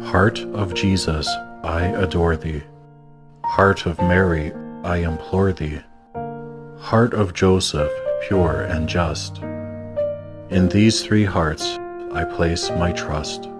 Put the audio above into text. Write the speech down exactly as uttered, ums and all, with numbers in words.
Heart of Jesus, I adore thee. Heart of Mary, I implore thee. Heart of Joseph, pure and just. In these three hearts I place my trust.